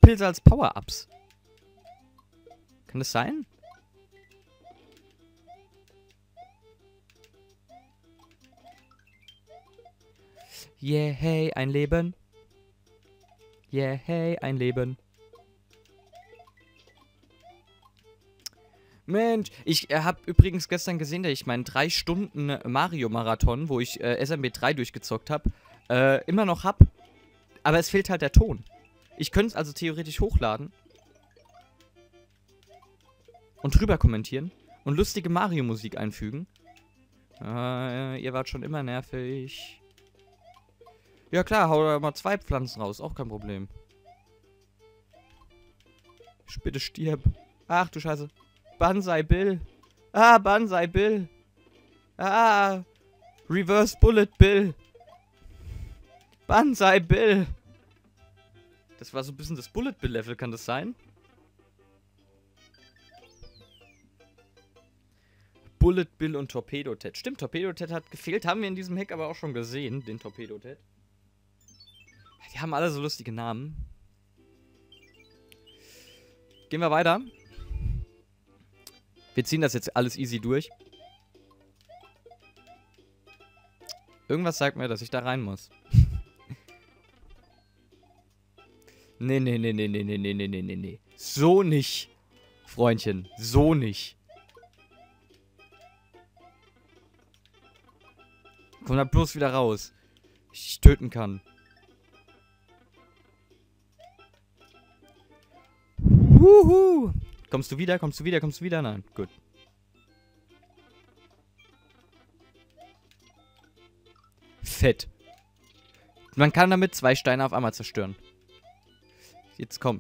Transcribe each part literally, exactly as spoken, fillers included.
Pilze als Power-Ups. Kann das sein? Yeah, hey, ein Leben. Yeah, hey, ein Leben. Mensch, ich äh, habe übrigens gestern gesehen, dass ich meinen drei Stunden Mario-Marathon, wo ich äh, S M B drei durchgezockt habe, äh, immer noch hab. Aber es fehlt halt der Ton. Ich könnte es also theoretisch hochladen. Und drüber kommentieren. Und lustige Mario-Musik einfügen. Äh, ihr wart schon immer nervig. Ja klar, hau da mal zwei Pflanzen raus. Auch kein Problem. Bitte stirb. Ach du Scheiße. Banzai Bill. Ah, Banzai Bill. Ah, Reverse Bullet Bill. Banzai Bill. Das war so ein bisschen das Bullet Bill Level, kann das sein? Bullet Bill und Torpedo Ted. Stimmt, Torpedo Ted hat gefehlt. Haben wir in diesem Hack aber auch schon gesehen, den Torpedo Ted. Die haben alle so lustige Namen. Gehen wir weiter. Wir ziehen das jetzt alles easy durch. Irgendwas sagt mir, dass ich da rein muss. Nee, nee, nee, nee, nee, nee, nee, nee, nee, nee, nee. So nicht, Freundchen. So nicht. Komm da bloß wieder raus. Ich dich töten kann. Wuhu. Kommst du wieder? Kommst du wieder? Kommst du wieder? Nein. Gut. Fett. Man kann damit zwei Steine auf einmal zerstören. Jetzt komm.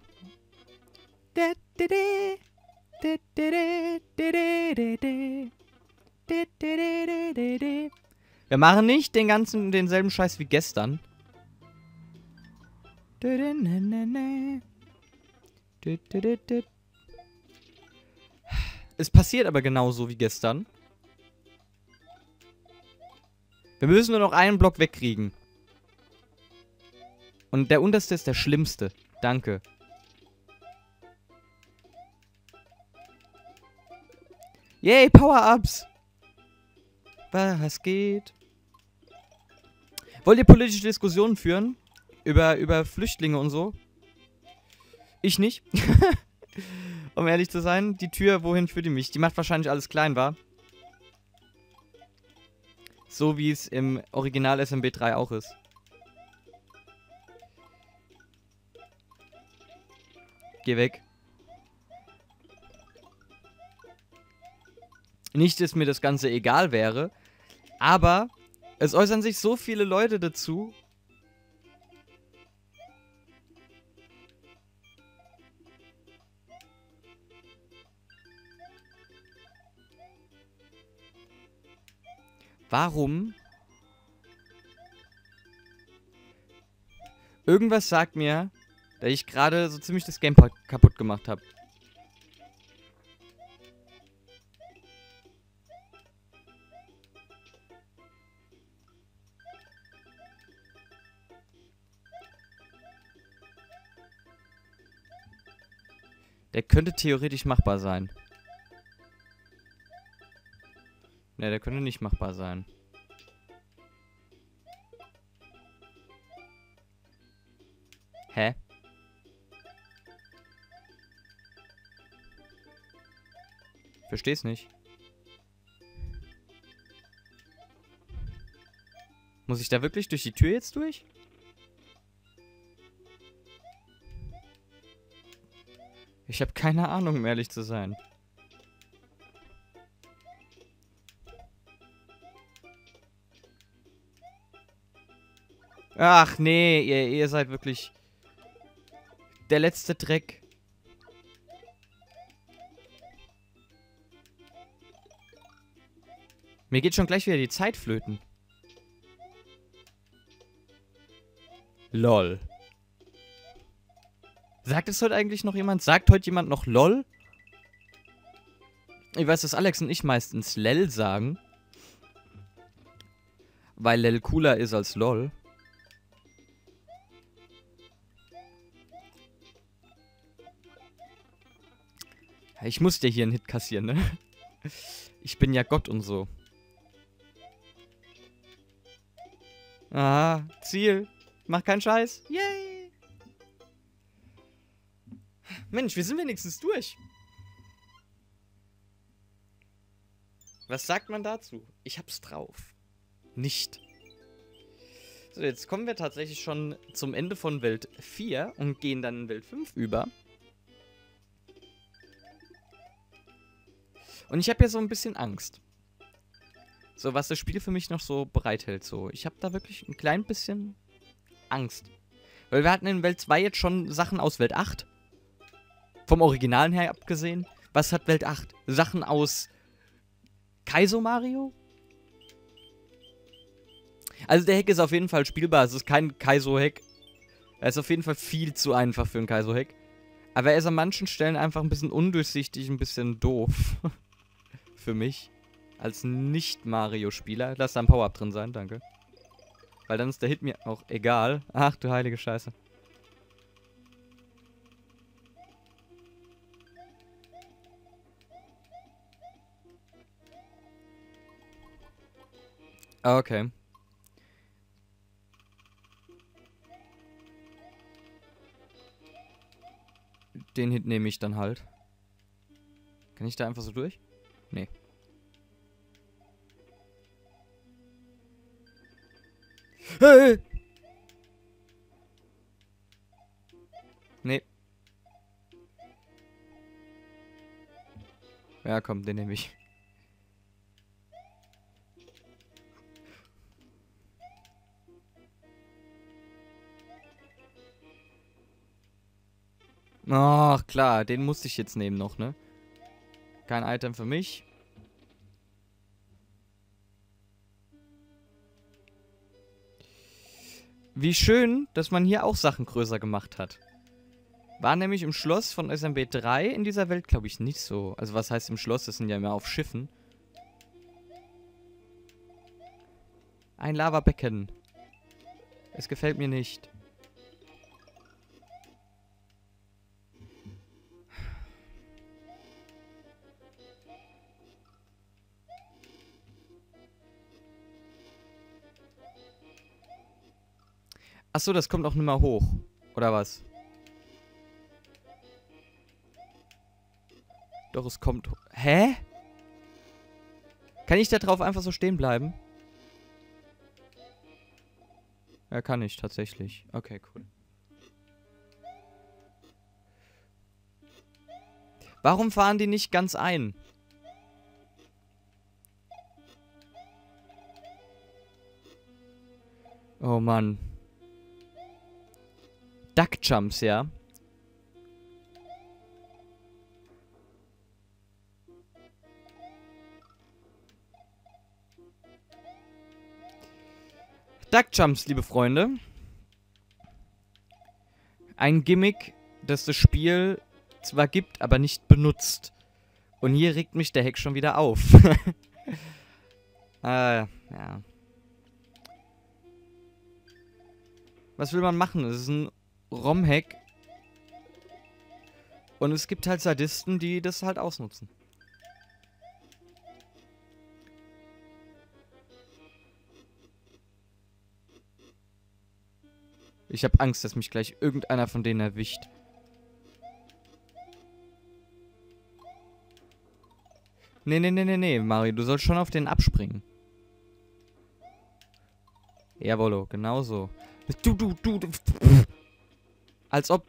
Wir machen nicht den ganzen, denselben Scheiß wie gestern. Es passiert aber genauso wie gestern. Wir müssen nur noch einen Block wegkriegen. Und der unterste ist der schlimmste. Danke. Yay, Power-Ups! Was geht? Wollt ihr politische Diskussionen führen? Über, über Flüchtlinge und so? Ich nicht. Um ehrlich zu sein, die Tür, wohin führt die mich? Die macht wahrscheinlich alles klein, wa? So wie es im Original S M B drei auch ist. Geh weg. Nicht, dass mir das Ganze egal wäre, aber es äußern sich so viele Leute dazu. Warum? Irgendwas sagt mir, dass ich gerade so ziemlich das Gamepad kaputt gemacht habe. Der könnte theoretisch machbar sein. Ne, der könnte nicht machbar sein. Hä? Versteh's nicht. Muss ich da wirklich durch die Tür jetzt durch? Ich habe keine Ahnung, um ehrlich zu sein. Ach nee, ihr, ihr seid wirklich der letzte Dreck. Mir geht schon gleich wieder die Zeit flöten. Lol. Sagt es heute eigentlich noch jemand? Sagt heute jemand noch LOL? Ich weiß, dass Alex und ich meistens Lel sagen. Weil Lel cooler ist als LOL. Ich muss dir hier einen Hit kassieren, ne? Ich bin ja Gott und so. Ah, Ziel. Mach keinen Scheiß. Yay. Mensch, wir sind wenigstens durch. Was sagt man dazu? Ich hab's drauf. Nicht. So, jetzt kommen wir tatsächlich schon zum Ende von Welt vier und gehen dann in Welt fünf über. Und ich habe ja so ein bisschen Angst. So, was das Spiel für mich noch so bereithält. So, ich habe da wirklich ein klein bisschen Angst. Weil wir hatten in Welt zwei jetzt schon Sachen aus Welt acht. Vom Originalen her abgesehen. Was hat Welt acht? Sachen aus Kaizo Mario? Also der Hack ist auf jeden Fall spielbar. Es ist kein Kaizo-Hack. Er ist auf jeden Fall viel zu einfach für einen Kaizo-Hack. Aber er ist an manchen Stellen einfach ein bisschen undurchsichtig, ein bisschen doof. Für mich. Als Nicht-Mario-Spieler. Lass da ein Power-Up drin sein, danke. Weil dann ist der Hit mir auch egal. Ach du heilige Scheiße. Okay. Den Hit nehme ich dann halt. Kann ich da einfach so durch? Nee. Hey! Nee. Ja, komm, den nehme ich. Ach, klar, den musste ich jetzt nehmen noch, ne? Kein Item für mich. Wie schön, dass man hier auch Sachen größer gemacht hat. War nämlich im Schloss von S M B drei in dieser Welt, glaube ich, nicht so. Also was heißt im Schloss? Das sind ja immer auf Schiffen. Ein Lavabecken. Es gefällt mir nicht. Achso, das kommt auch nicht mehr hoch. Oder was? Doch, es kommt... Hä? Kann ich da drauf einfach so stehen bleiben? Ja, kann ich tatsächlich. Okay, cool. Warum fahren die nicht ganz ein? Oh Mann. Duck-Jumps, ja. Duck-Jumps, liebe Freunde. Ein Gimmick, das das Spiel zwar gibt, aber nicht benutzt. Und hier regt mich der Hack schon wieder auf. äh, ja. Was will man machen? Es ist ein ROM-Hack. Und es gibt halt Sadisten, die das halt ausnutzen. Ich habe Angst, dass mich gleich irgendeiner von denen erwischt. Nee, nee, nee, nee, nee, Mario, du sollst schon auf den abspringen. Jawollo, genau so. Du, du, du, du. Als ob...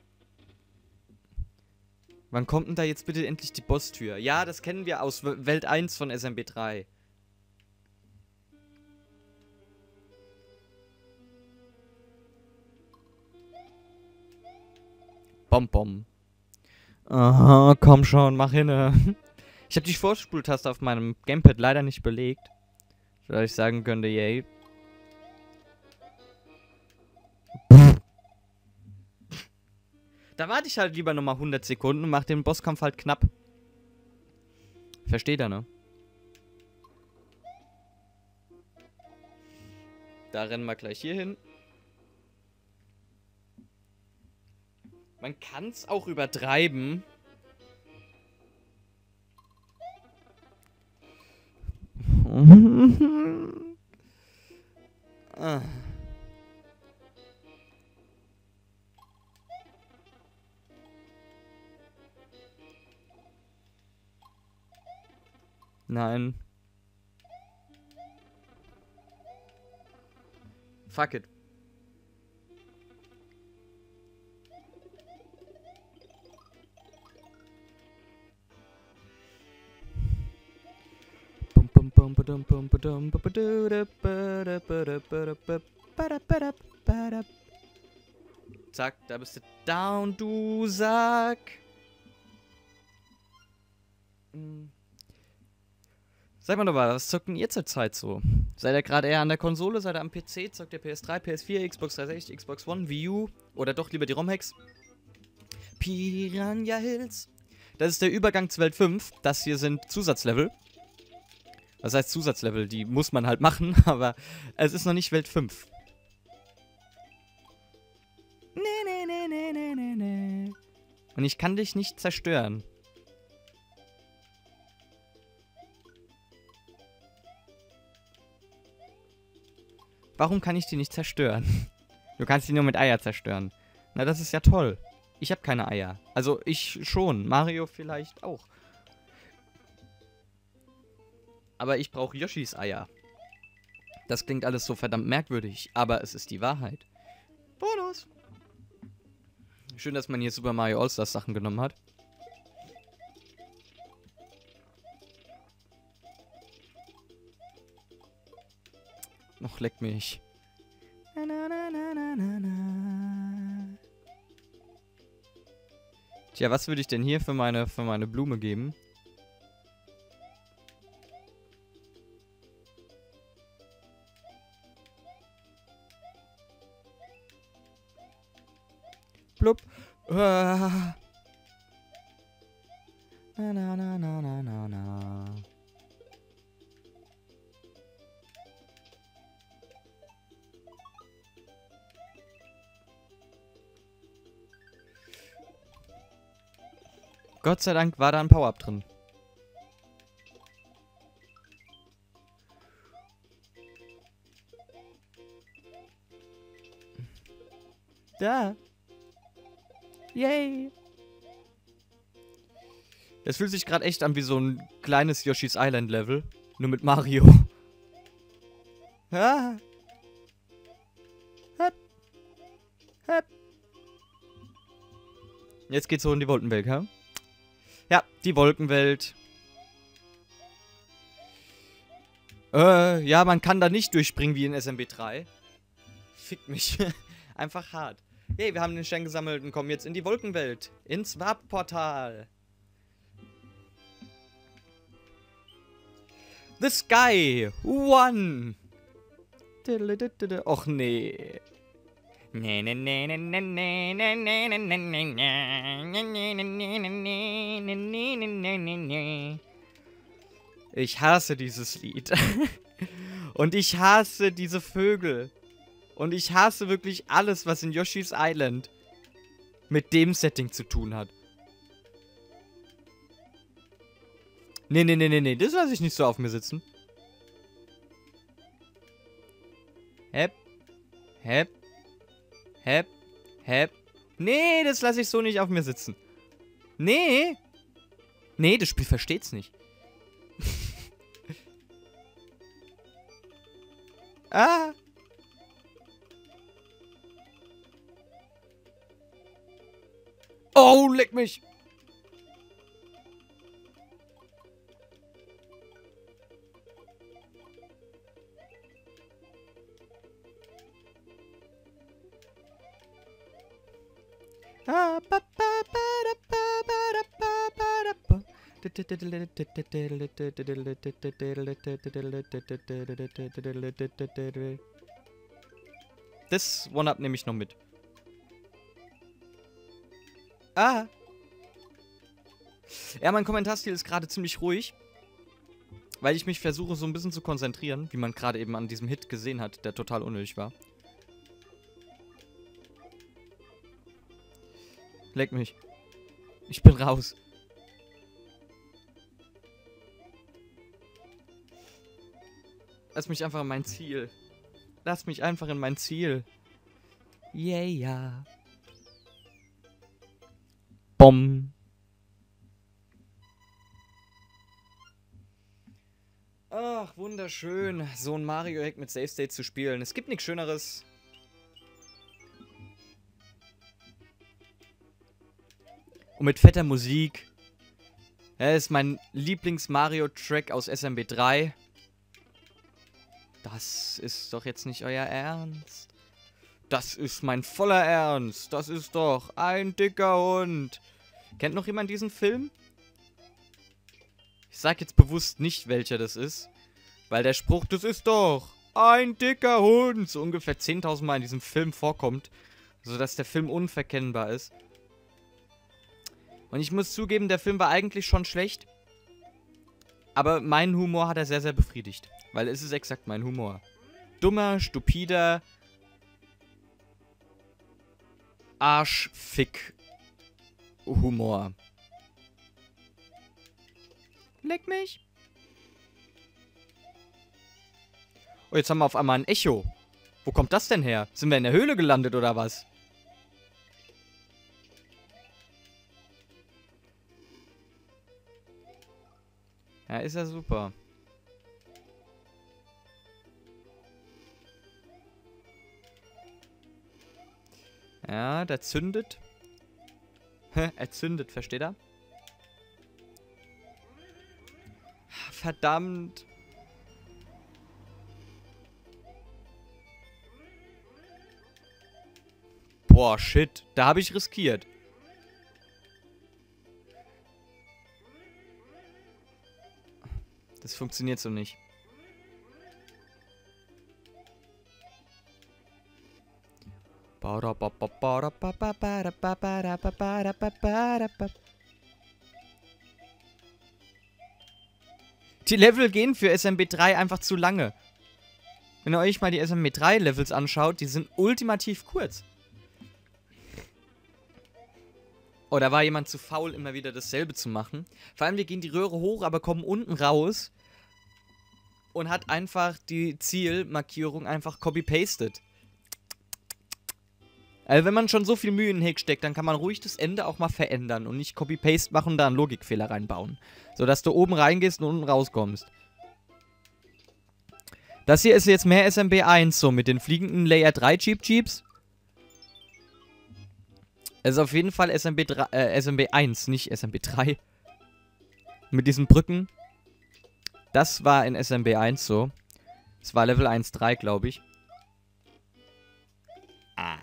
Wann kommt denn da jetzt bitte endlich die Bosstür? Ja, das kennen wir aus Welt eins von S M B drei. Bom, bom. Aha, komm schon, mach hin. Ich habe die Vorspultaste auf meinem Gamepad leider nicht belegt. Sodass ich sagen könnte, yay. Da warte ich halt lieber nochmal hundert Sekunden und mach den Bosskampf halt knapp. Versteht er, ne? Da rennen wir gleich hier hin. Man kann es auch übertreiben. ah. Nein. Fuck it. Zack, da bist du down, du Sack. Sag mal doch mal, was zockt denn ihr zur Zeit so? Seid ihr gerade eher an der Konsole, seid ihr am P C, zockt ihr P S drei, P S vier, Xbox dreihundertsechzig, Xbox One, Wii U oder doch lieber die ROM-Hacks? Piranha Hills. Das ist der Übergang zu Welt fünf. Das hier sind Zusatzlevel. Was heißt Zusatzlevel? Die muss man halt machen, aber es ist noch nicht Welt fünf. Nee, nee, nee, nee, nee, nee, nee. Und ich kann dich nicht zerstören. Warum kann ich die nicht zerstören? Du kannst die nur mit Eier zerstören. Na, das ist ja toll. Ich habe keine Eier. Also, ich schon. Mario vielleicht auch. Aber ich brauche Yoshis Eier. Das klingt alles so verdammt merkwürdig, aber es ist die Wahrheit. Bonus! Schön, dass man hier Super Mario All-Stars Sachen genommen hat. Noch leck mich. Na, na, na, na, na, na. Tja, was würde ich denn hier für meine, für meine Blume geben? Blub. Ah. Na, na, na, na, na, na, na. Gott sei Dank war da ein Power-Up drin. Da. Yay. Das fühlt sich gerade echt an wie so ein kleines Yoshi's Island Level. Nur mit Mario. Ah. Hep. Hep. Jetzt geht's so in die Wolkenwelt, ha? Ja, die Wolkenwelt. Äh, ja, man kann da nicht durchspringen wie in S M B drei. Fickt mich. Einfach hart. Hey, wir haben den Stern gesammelt und kommen jetzt in die Wolkenwelt. Ins Warp-Portal. The Sky One. Och nee. Nee, nee, nee, nee, nee, nee, nee, nee, nee, nee, nee, nee, nee. Ich hasse dieses Lied. Und ich hasse diese Vögel. Und ich hasse wirklich alles, was in Yoshi's Island mit dem Setting zu tun hat. Nee, nee, nee, nee, nee. Das lasse ich nicht so auf mir sitzen. Hep. Hep. Hep. Hep. Nee, das lasse ich so nicht auf mir sitzen. Nee. Nee, das Spiel versteht's nicht. Ah. Oh, leck mich. Ah, ba, ba, ba, da, ba, ba, da, ba, ba, da, ba. Das One-Up nehme ich noch mit. Ah. Ja, mein Kommentarstil ist gerade ziemlich ruhig. Weil ich mich versuche, so ein bisschen zu konzentrieren, wie man gerade eben an diesem Hit gesehen hat, der total unnötig war. Leck mich. Ich bin raus. Lass mich einfach in mein Ziel. Lass mich einfach in mein Ziel. Yeah, ja. Bom. Ach, wunderschön, so ein Mario-Hack mit Save State zu spielen. Es gibt nichts Schöneres. Und mit fetter Musik. Das ist mein Lieblings-Mario-Track aus S M B drei. Das ist doch jetzt nicht euer Ernst. Das ist mein voller Ernst. Das ist doch ein dicker Hund. Kennt noch jemand diesen Film? Ich sag jetzt bewusst nicht, welcher das ist. Weil der Spruch, das ist doch ein dicker Hund, so ungefähr zehntausend Mal in diesem Film vorkommt. Sodass der Film unverkennbar ist. Und ich muss zugeben, der Film war eigentlich schon schlecht. Aber meinen Humor hat er sehr, sehr befriedigt. Weil es ist exakt mein Humor. Dummer, stupider Arschfick-Humor. Leck mich. Oh, jetzt haben wir auf einmal ein Echo. Wo kommt das denn her? Sind wir in der Höhle gelandet oder was? Ja, ist ja super. Ja, der zündet. Er zündet, versteht er? Verdammt. Boah, shit. Da habe ich riskiert. Das funktioniert so nicht. Die Level gehen für S M B drei einfach zu lange. Wenn ihr euch mal die S M B drei Levels anschaut, die sind ultimativ kurz. Oh, da war jemand zu faul, immer wieder dasselbe zu machen. Vor allem, wir gehen die Röhre hoch, aber kommen unten raus. Und hat einfach die Zielmarkierung einfach copy-pasted. Also wenn man schon so viel Mühe in den Hack steckt, dann kann man ruhig das Ende auch mal verändern und nicht Copy-Paste machen und da einen Logikfehler reinbauen. Sodass du oben reingehst und unten rauskommst. Das hier ist jetzt mehr S M B eins, so mit den fliegenden Layer drei Cheap Jeeps. Es ist auf jeden Fall S M B drei, äh, S M B eins, nicht S M B drei. Mit diesen Brücken. Das war in S M B eins so. Das war Level eins Punkt drei, glaube ich. Ah.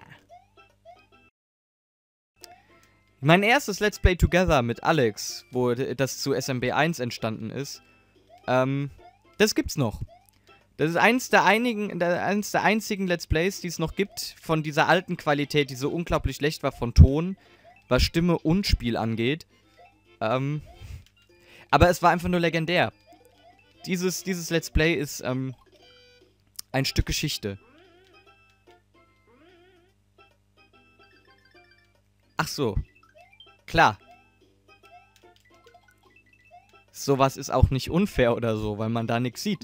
Mein erstes Let's Play Together mit Alex, wo das zu S M B eins entstanden ist, ähm, das gibt's noch. Das ist eins der, einigen, eins der einzigen Let's Plays, die es noch gibt, von dieser alten Qualität, die so unglaublich schlecht war von Ton, was Stimme und Spiel angeht. Ähm, aber es war einfach nur legendär. Dieses, dieses Let's Play ist, ähm, ein Stück Geschichte. Ach so. Klar. Sowas ist auch nicht unfair oder so, weil man da nichts sieht.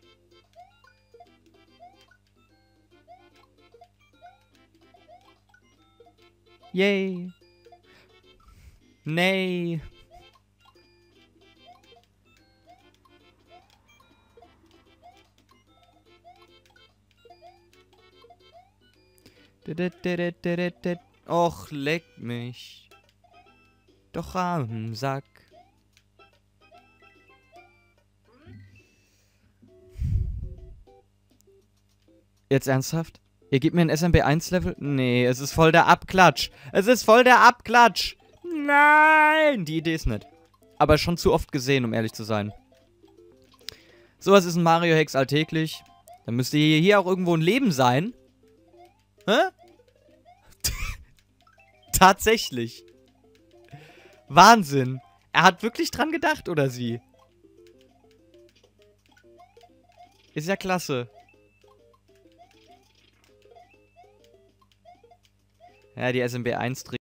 Yay. Nee. Och, leck mich. Doch am Sack. Jetzt ernsthaft? Ihr gebt mir ein S M B eins Level? Nee, es ist voll der Abklatsch. Es ist voll der Abklatsch. Nein! Die Idee ist nett. Aber schon zu oft gesehen, um ehrlich zu sein. Sowas ist ein Mario-Hex alltäglich. Dann müsste hier, hier auch irgendwo ein Leben sein. Hä? Tatsächlich. Wahnsinn. Er hat wirklich dran gedacht, oder sie? Ist ja klasse. Ja, die S M B eins